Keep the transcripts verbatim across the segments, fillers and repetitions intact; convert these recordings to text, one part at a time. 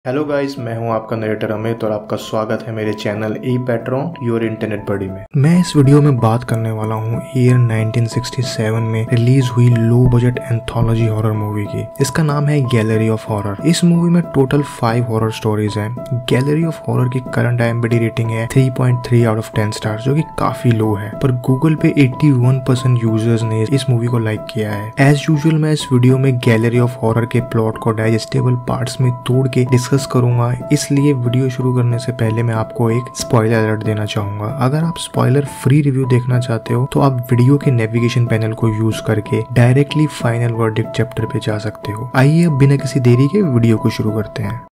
Hello guys, मैं हूं आपका नरेटर अमित और आपका स्वागत है मेरे चैनल एपैट्रॉन योर इंटरनेट बडी में। मैं इस वीडियो में बात करने वाला हूं ईयर नाइनटीन सिक्सटी सेवन में रिलीज हुई low budget anthology horror movie की। इसका नाम है गैलरी ऑफ हॉरर। इस मूवी में टोटल फाइव हॉरर स्टोरीज हैं। गैलरी ऑफ हॉरर की करंट आईएमडी रेटिंग है three point three out of ten star, जो कि काफी लो है, पर गूगल पे इक्यासी परसेंट यूजर्स ने इस मूवी को लाइक किया है। एज यूजुअल मैं इस वीडियो में गैलरी ऑफ हॉरर के प्लॉट को डाइजेस्टेबल पार्ट्स में तोड़ के डिस्कस करूंगा, इसलिए वीडियो शुरू करने से पहले मैं आपको एक स्पॉइलर अलर्ट देना चाहूंगा। अगर आप स्पॉइलर फ्री रिव्यू देखना चाहते हो तो आप वीडियो के नेविगेशन पैनल को यूज करके डायरेक्टली फाइनल वर्डिक्ट चैप्टर पे जा सकते हो। आइए अब बिना किसी देरी के वीडियो को शुरू करते हैं।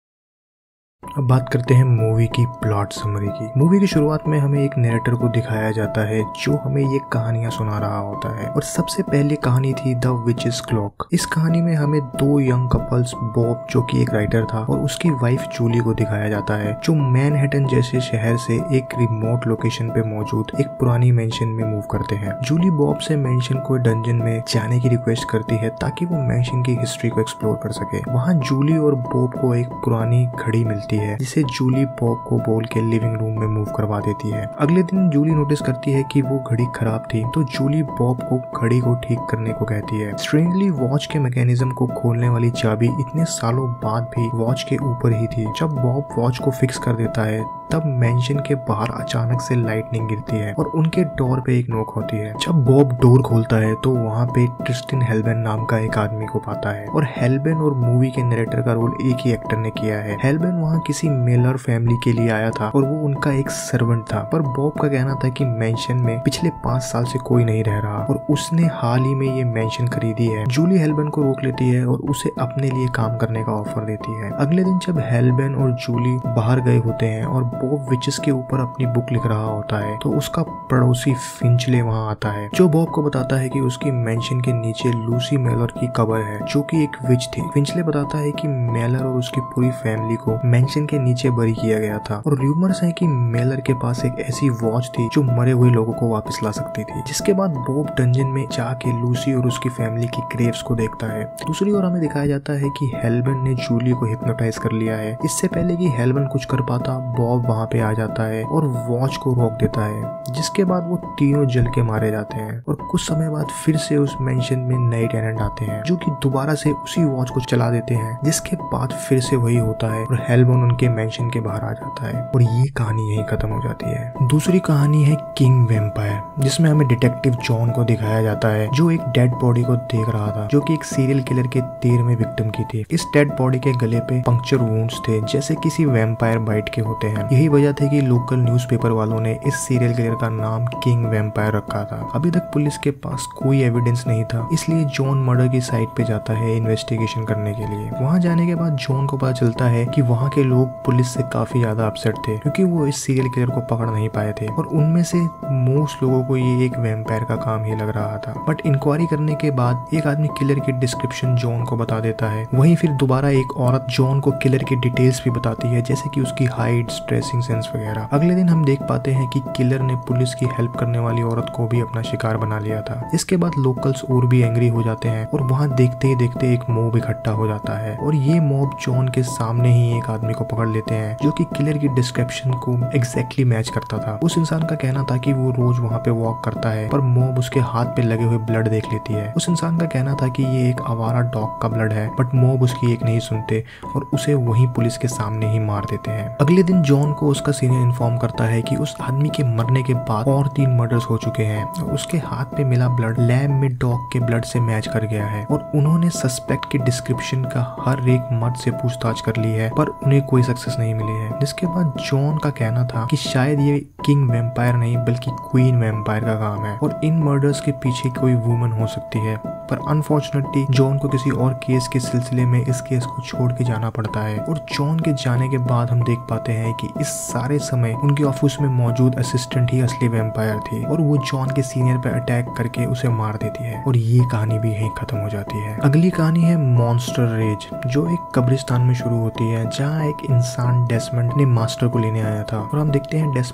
अब बात करते हैं मूवी की प्लॉट समरी की। मूवी की शुरुआत में हमें एक नैरेटर को दिखाया जाता है जो हमें ये कहानियां सुना रहा होता है, और सबसे पहले कहानी थी द विचेस क्लॉक। इस कहानी में हमें दो यंग कपल्स, बॉब जो कि एक राइटर था और उसकी वाइफ जूली को दिखाया जाता है, जो मैनहट्टन जैसे शहर से एक रिमोट लोकेशन पे मौजूद एक पुरानी मेंशन में मूव करते हैं। जूली बॉब से मेंशन को डंजन में जाने की रिक्वेस्ट करती है ताकि वो मेंशन की हिस्ट्री को एक्सप्लोर कर सके। वहाँ जूली और बॉब को एक पुरानी घड़ी मिलती है जिसे जूली बॉब को बोल के लिविंग रूम में मूव करवा देती है। अगले दिन जूली नोटिस करती है कि वो घड़ी खराब थी, तो जूली बॉब को घड़ी को ठीक करने को कहती है। स्ट्रेंजली वॉच के मैकेनिज्म को खोलने वाली चाबी इतने सालों बाद भी वॉच के ऊपर ही थी। जब बॉब वॉच को फिक्स कर देता है तब मेंशन के बाहर अचानक से लाइटनिंग गिरती है और उनके डोर पे एक नोक होती है। जब बॉब डोर खोलता है तो वहाँ पे ट्रिस्टिन हेल्बेन नाम का एक आदमी को पाता है, और हेल्बेन और मूवी के नरेटर का रोल एक ही एक्टर ने किया है। हेल्बेन वहाँ किसी मेलर फैमिली के लिए आया था और वो उनका एक सर्वेंट था, पर बॉब का कहना था कि मेंशन में पिछले पांच साल से कोई नहीं रह रहा और उसने हाल ही में ये मेंशन खरीदी है। जूली हेल्बेन को रोक लेती है और उसे अपने लिए काम करने का ऑफर देती है। अगले दिन जब हेल्बेन और जूली बाहर गए होते हैं और बॉब विचेस के ऊपर अपनी बुक लिख रहा होता है, तो उसका पड़ोसी फिंचले वहाँ आता है, जो बॉब को बताता है कि उसकी मेंशन के नीचे लूसी मेलर की कब्र है, जो कि एक विच थी। फिंचले बताता है कि मेलर और उसकी पूरी फैमिली को मेंशन के नीचे बरी किया गया था, और र्यूमर्स है कि मेलर के पास एक ऐसी वॉच थी जो मरे हुए लोगों को वापस ला सकती थी। जिसके बाद बॉब डंजन में जाके लूसी और उसकी फैमिली की ग्रेव्स को देखता है। दूसरी ओर हमें दिखाया जाता है कि हेल्बेन ने जूली को हिप्नोटाइज कर लिया है। इससे पहले कि हेल्बेन कुछ कर पाता, बॉब वहाँ पे आ जाता है और वॉच को रोक देता है, जिसके बाद वो तीनों जल के मारे जाते हैं। और कुछ समय बाद फिर से उस मेंशन में नए टेनेंट आते हैं जो कि दोबारा से उसी वॉच को चला देते हैं, जिसके बाद फिर से वही होता है और हेल्बेन उनके मेंशन के बाहर आ जाता है, और ये कहानी यहीं खत्म हो जाती है। दूसरी कहानी है किंग वैम्पायर, जिसमें हमें डिटेक्टिव जॉन को दिखाया जाता है, जो एक डेड बॉडी को देख रहा था, जो कि एक सीरियल किलर के तेरहवें विक्टिम की थी। इस डेड बॉडी के गले पे पंक्चर वुंड्स थे, जैसे किसी वैम्पायर बाइट के होते हैं। यही वजह थी कि लोकल न्यूज़पेपर वालों ने इस सीरियल किलर का नाम किंग वैम्पायर रखा था। अभी तक पुलिस के पास कोई एविडेंस नहीं था, इसलिए जॉन मर्डर की साइट पे जाता है इन्वेस्टिगेशन करने के लिए। वहां जाने के बाद जॉन को पता चलता है कि वहां के लोग पुलिस से काफी ज्यादा अपसेट थे, क्योंकि वो इस सीरियल किलर को पकड़ नहीं पाए थे, और उनमें से मोस्ट लोगों को ये एक वैम्पायर का काम ही लग रहा था। बट इंक्वायरी करने के बाद एक आदमी किलर की डिस्क्रिप्शन जॉन को बता देता है। वहीं फिर दोबारा एक औरत जॉन को किलर की डिटेल्स भी बताती है, जैसे कि उसकी हाइट, ड्रेसिंग सेंस वगैरह। अगले दिन हम देख पाते हैं कि किलर ने पुलिस की हेल्प करने वाली औरत को भी अपना शिकार बना लिया था। इसके बाद लोकल्स और भी एंग्री हो जाते हैं और वहां देखते ही देखते एक मॉब इकट्ठा हो जाता है, और ये मॉब जॉन के सामने ही एक आदमी को पकड़ लेते हैं जो कि किलर की डिस्क्रिप्शन को एग्जैक्टली मैच करता था। उस इंसान का कहना था कि वो रोज वहाँ पे वॉक करता है, पर मॉब उसके हाथ पे लगे हुए ब्लड देख लेती है। उस इंसान का कहना था कि ये एक आवारा डॉग का ब्लड है, बट मॉब उसकी एक नहीं सुनते और उसे वहीं पुलिस के सामने ही मार देते हैं। अगले दिन जॉन को उसका सीनियर इन्फॉर्म करता है कि उस आदमी के मरने के बाद और तीन मर्डर्स हो चुके हैं, और उसके हाथ पे मिला ब्लड लैब में डॉग के ब्लड से मैच कर गया है, और उन्होंने सस्पेक्ट की डिस्क्रिप्शन का हर एक मर्द से पूछताछ कर ली है, पर उन्हें कोई सक्सेस नहीं मिली है। जिसके बाद जॉन का कहना था कि शायद ये किंग वैम्पायर नहीं बल्कि क्वीन वैम्पायर का काम है, और इन मर्डर्स के पीछे कोई वुमन हो सकती है। पर अनफॉर्चुनेटली जॉन को किसी और केस के सिलसिले में इस केस को छोड़ के जाना पड़ता है, और जॉन के जाने के बाद हम देख पाते हैं कि इस सारे समय उनके ऑफिस में मौजूद असिस्टेंट ही असली वैम्पायर थी, और वो जॉन के सीनियर पे अटैक करके उसे मार देती है, और ये कहानी भी यहीं खत्म हो जाती है। अगली कहानी है मॉन्स्टर रेज, जो एक कब्रिस्तान में शुरू होती है, जहाँ एक इंसान डेस्मंड ने मास्टर को लेने आया था, और हम देखते हैं डेस्मंड कॉफिन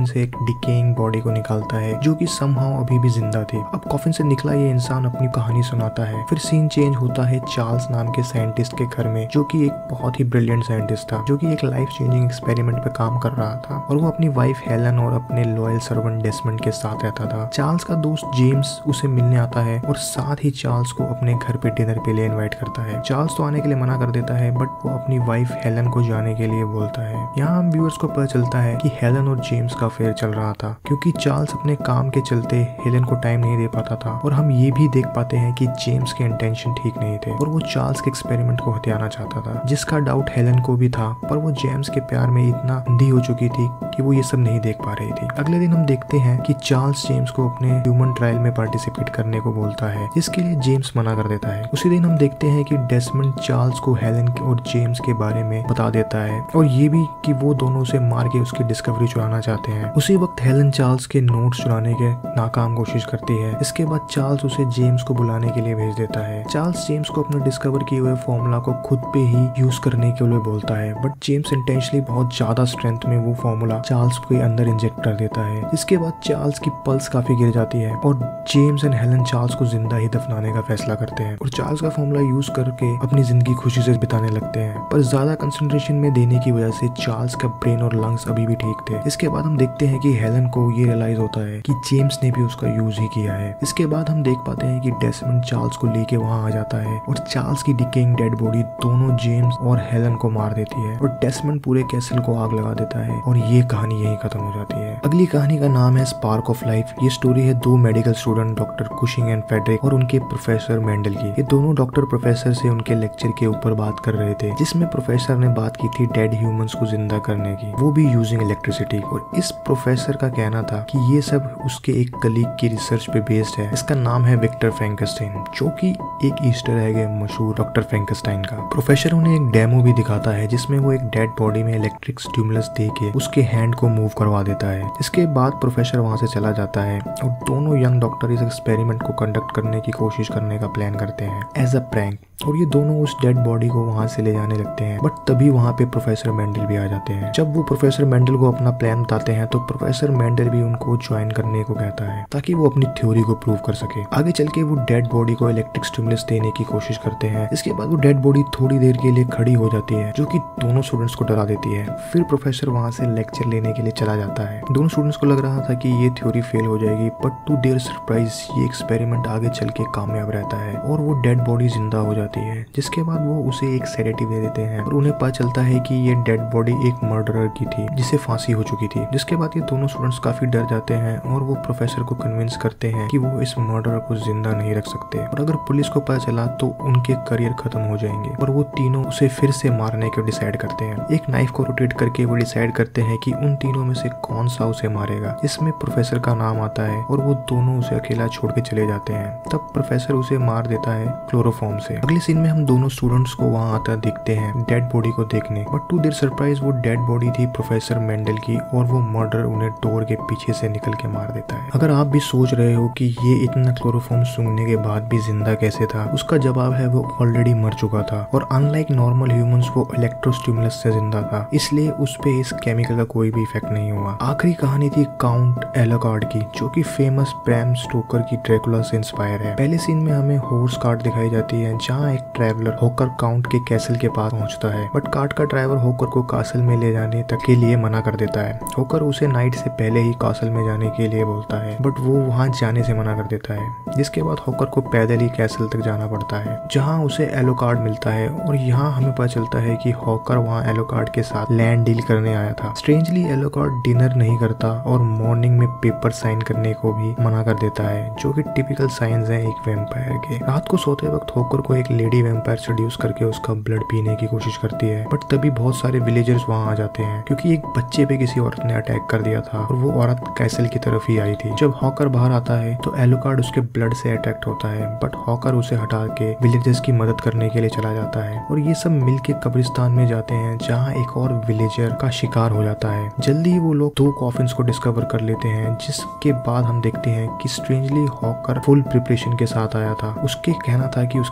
कॉफिन से एक डिकेइंग बॉडी को निकालता है जो कि समहाउ अभी भी जिंदा थी। अब कॉफिन से निकला ये इंसान अपनी कहानी सुनाता है। फिर सीन चेंज होता है चार्ल्स नाम के साइंटिस्ट के घर में, जो कि एक बहुत ही ब्रिलियंट साइंटिस्ट था, जो कि एक लाइफ चेंजिंग एक्सपेरिमेंट पे काम कर रहा था और वो अपनी वाइफ हेलन और अपने लॉयल सर्वेंट डेस्मंड के साथ रहता था। चार्ल्स का दोस्त जेम्स उसे मिलने आता है और साथ ही चार्ल्स को अपने घर पे डिनर के लिए इनवाइट करता है। चार्ल्स तो आने के लिए मना कर देता है, बट वो अपनी वाइफ हेलन को जाने के लिए बोलता है। यहाँ हम व्यूअर्स को पता चलता है कि हेलन और जेम्स का अफेयर चल रहा था, क्योंकि चार्ल्स अपने काम के चलते हेलन को टाइम नहीं दे पाता था। और हम ये भी देख पाते हैं कि जेम्स के इंटेंशन ठीक नहीं थे और वो चार्ल्स के एक्सपेरिमेंट को हथियाना चाहता था, जिसका डाउट हेलन को भी था, पर वो जेम्स के प्यार में इतना अंधी हो चुकी थी कि वो ये सब नहीं देख पा रही थी। अगले दिन हम देखते हैं कि चार्ल्स जेम्स को अपने ह्यूमन ट्रायल में पार्टिसिपेट करने को बोलता है, जिसके लिए जेम्स मना कर देता है। उसी दिन हम देखते हैं कि डेस्मंड चार्ल्स को हेलन और जेम्स के बारे में बता देता है और ये भी कि वो दोनों उसे मार के उसकी डिस्कवरी चुराना चाहते हैं। उसी वक्त हेलन चार्ल्स के नोट्स चुराने के नाकाम कोशिश करती है। इसके बाद चार्ल्स उसे जेम्स को बुलाने के लिए भेज देता है। चार्ल्स जेम्स को अपने डिस्कवर किए हुए फॉर्मूला को खुद पे ही यूज करने के लिए बोलता है, बट जेम्स इंटेंशनली बहुत ज्यादा स्ट्रेंथ में वो फॉर्मूला चार्ल्स के अंदर इंजेक्ट कर देता है। इसके बाद चार्ल्स की पल्स काफी गिर जाती है और जेम्स एंड हेलन चार्ल्स को जिंदा ही दफनाने का फैसला करते हैं और चार्ल्स का फॉर्मूला यूज करके अपनी जिंदगी खुशी से बिताने लगते हैं। पर ज्यादा कंसंट्रेशन में देने की वजह से चार्ल्स का ब्रेन और लंग्स अभी भी ठीक थे। इसके बाद हम देखते हैं कि हेलन को ये रियलाइज होता है कि जेम्स ने भी उसका यूज ही किया है। इसके बाद हम देख पाते हैं कि डेस्मंड चार्ल्स को लेके वहां आ जाता है और चार्ल्स की डिकेइंग डेड बॉडी दोनों जेम्स और हेलन को मार देती है और डेस्मंड पूरे कैसल को आग लगा देता है और ये कहानी यहीं खत्म हो जाती है। अगली कहानी का नाम है स्पार्क ऑफ लाइफ। ये स्टोरी है दो medical student doctor Cushing and Frederick और उनके प्रोफेसर मेंडल की। ये दोनों डॉक्टर प्रोफेसर से उनके लेक्चर के ऊपर बात कर रहे थे, जिसमें प्रोफेसर ने बात की थी डेड ह्यूमंस को जिंदा करने की, वो भी यूजिंग इलेक्ट्रिसिटी। और इस प्रोफेसर का कहना था कि ये सब उसके एक कलीग की रिसर्च पे बेस्ड है। इसका नाम है विक्टर फ्रैंकेनस्टाइन, जो कि एक ईस्टर एग है मशहूर डॉक्टर फ्रैंकेनस्टाइन का। प्रोफेसर उन्हें एक डेमो भी दिखाता है जिसमें वो एक डेड बॉडी में इलेक्ट्रिक स्टिमुलस दे के उसके हैंड को मूव करवा देता है। इसके बाद प्रोफेसर वहां से चला जाता है और दोनों यंग डॉक्टर इस एक्सपेरिमेंट को कंडक्ट करने की कोशिश करने का प्लान करते हैं एज अ प्रैंक, और ये दोनों उस डेड बॉडी को वहां से ले जाने लगते हैं। बट तभी वहां पे प्रोफेसर मेंडल भी आ जाते हैं। जब वो प्रोफेसर मेंडल को अपना प्लान बताते हैं तो प्रोफेसर मेंडल भी उनको ज्वाइन करने को कहता है ताकि वो अपनी थ्योरी को प्रूव कर सके। आगे चल के वो डेड बॉडी को इलेक्ट्रिक स्टिमुलस देने की कोशिश करते हैं। इसके बाद वो डेड बॉडी थोड़ी देर के लिए खड़ी हो जाती है, जो कि दोनों स्टूडेंट्स को डरा देती है। फिर प्रोफेसर वहां से लेक्चर लेने के लिए चला जाता है। दोनों स्टूडेंट्स को लग रहा था कि ये थ्योरी फेल हो जाएगी, बट टू देयर सरप्राइज ये एक्सपेरिमेंट आगे चल के कामयाब रहता है और वो डेड बॉडी जिंदा हो जाती है। जिसके बाद वो उसे एक सेडेटिव दे देते हैं और उन्हें पता चलता है कि ये डेड बॉडी एक मर्डरर की थी जिसे फांसी हो चुकी थी। जिसके बाद ये दोनों स्टूडेंट्स काफी डर जाते हैं और वो प्रोफेसर को कन्विंस करते हैं कि वो इस मर्डरर को जिंदा नहीं रख सकते और अगर पुलिस को पता चला तो उनके करियर खत्म हो जाएंगे। और वो तीनों उसे फिर से मारने को डिसाइड करते हैं। एक नाइफ को रोटेट करके वो डिसाइड करते हैं कि उन तीनों में से कौन सा उसे मारेगा। इसमें प्रोफेसर का नाम आता है और वो दोनों उसे अकेला छोड़ के चले जाते हैं। तब प्रोफेसर उसे मार देता है क्लोरोफॉर्म से। अगले सीन में हम दोनों स्टूडेंट्स को वहां आता दिखते हैं डेड बॉडी को देखने, बट टू देयर सरप्राइज वो डेड बॉडी थी प्रोफेसर मेंडल की और वो मर्डर उन्हें डोर के पीछे से निकल के मार देता है। अगर आप भी सोच रहे हो कि ये इतना क्लोरोफॉर्म सूंघने के बाद भी जिंदा कैसे था, उसका जवाब है वो ऑलरेडी मर चुका था और अनलाइक नॉर्मल ह्यूमंस वो इलेक्ट्रोस्टिमुलस से जिंदा था, इसलिए उस पे इस केमिकल का कोई भी इफेक्ट नहीं हुआ। आखिरी कहानी थी काउंट एलोकार्ड की, जो कि फेमस ब्रैम स्टोकर की ड्रैकुला से इंस्पायर है। पहले सीन में हमें हॉर्स कार्ट दिखाई जाती है जहाँ एक ट्रैवलर होकर काउंट के कैसल के पास पहुंचता है, बट कार्ट का ड्राइवर होकर को कासल में ले जाने तक के लिए मना कर देता है। होकर उसे नाइट से पहले ही कासल में जाने के लिए बोलता है, बट वो वहां जाने से मना कर देता है। जिसके बाद होकर को पैदल ही कैसल तक जाना पड़ता है, जहां उसे एलोकार्ड मिलता है और यहाँ हमें पता चलता है कि होकर वहां एलोकार्ड के साथ लैंड डील करने आया था। स्ट्रेंजली एलोकार्ड डिनर नहीं करता और मॉर्निंग में पेपर साइन करने को भी मना कर देता है, जो कि टिपिकल साइंस है एक वैम्पायर के। रात को सोते वक्त होकर को एक लेडी वैम्पायर सेड्यूस करके उसका ब्लड पीने की कोशिश करती है, बट तभी बहुत सारे विलेजर्स वहां आ जाते हैं क्योंकि एक बच्चे पे किसी औरत ने अटैक कर दिया था और वो औरत कैसल की तरफ ही आई थी। जब हॉकर बाहर आता है तो एलोकार्ड उसके ब्लड से अटैक होता है, बट हॉकर उसे हटा के विलेजर्स की मदद करने के लिए चला जाता है और ये सब मिलके कब्रिस्तान में जाते हैं जहाँ एक और विलेजर का शिकार हो जाता है। जल्दी ही वो लोग दो कॉफिन्स को डिस्कवर कर लेते हैं, जिसके बाद हम देखते हैं कि स्ट्रेंजली हॉकर फुल प्रिपरेशन के साथ आया था। उसके कहना था कि उसकी फैमिली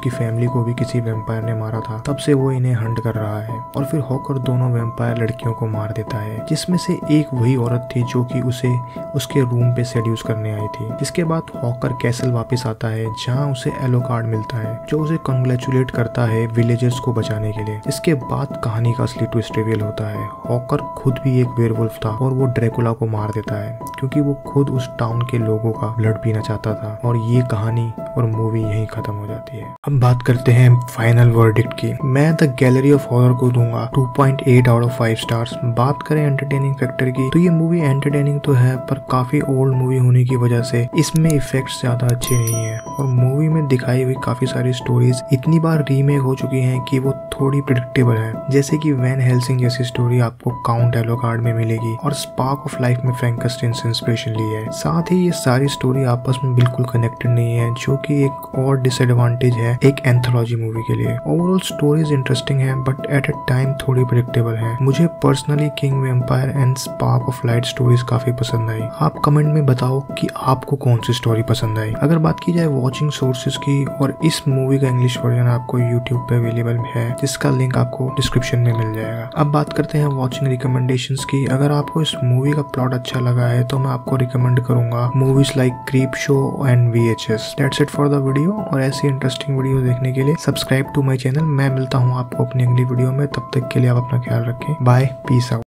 को भी किसी वेम्पायर ने मारा था, तब से वो इन्हें हंट कर रहा है। और फिर हॉकर दोनों वेम्पायर लड़कियों को मार देता है, जिसमें से एक वही औरत थी जो कि उसे उसके रूम पे सेड्यूस करने आई थी। इसके बाद हॉकर कैसल वापस आता है, जहाँ उसे एलो कार्ड मिलता है जो उसे कंग्रेचुलेट करता है विलेजर्स को बचाने के लिए। इसके बाद कहानी का असली ट्विस्ट रिवील होता है। हॉकर खुद भी एक वेयरवुल्फ था और वो ड्रैकुला को मार देता है क्योंकि वो खुद उस टाउन के लोगों का ब्लड पीना चाहता था। और ये कहानी और मूवी यहीं खत्म हो जाती है। अब बात करते हैं फाइनल वर्डिक्ट की। मैं द गैलरी ऑफ हॉरर को दूंगा two point eight out of five stars. बात करें एंटरटेनिंग फैक्टर की, तो ये मूवी एंटरटेनिंग तो है, पर काफी ओल्ड मूवी होने की वजह से इसमें इफेक्ट्स ज्यादा अच्छे नहीं है। और मूवी में दिखाई हुई काफी सारी स्टोरीज इतनी बार रीमेक हो चुकी हैं कि वो थोड़ी प्रिडिक्टेबल है। जैसे कि वैन हेल्सिंग जैसी स्टोरी आपको काउंट एलोकार्ड में मिलेगी और स्पार्क ऑफ लाइफ में फ्रैंकेनस्टाइन से इंस्पिरेशन ली है। साथ ही ये सारी स्टोरी आपस में बिल्कुल कनेक्टेड नहीं है, जो कि एक और डिसएडवांटेज है एक एंथोलॉजी मूवी के लिए। ओवरऑल स्टोरीज इंटरेस्टिंग है, बट एट अ टाइम थोड़ी प्रेडिक्टेबल है। मुझे personally king vampire and spark of light stories काफी पसंद आई। आप कमेंट में बताओ कि आपको कौन सी स्टोरी पसंद आई। अगर बात की जाए वॉचिंग सोर्सेज की, और इस मूवी का इंग्लिश वर्जन आपको यूट्यूब पे अवेलेबल है, जिसका लिंक आपको डिस्क्रिप्शन में मिल जाएगा। अब बात करते हैं वॉचिंग रिकमेंडेशंस की। अगर आपको इस मूवी का प्लॉट अच्छा लगा है तो मैं आपको रिकमेंड करूंगा movies like creep show and V H S. That's it for the video. और ऐसी इंटरेस्टिंग वीडियो देखने के लिए सब्सक्राइब टू माई चैनल। मैं मिलता हूँ आपको अपनी अगली वीडियो में, तब तक के लिए आप अपना ख्याल रखें। Bye, peace out.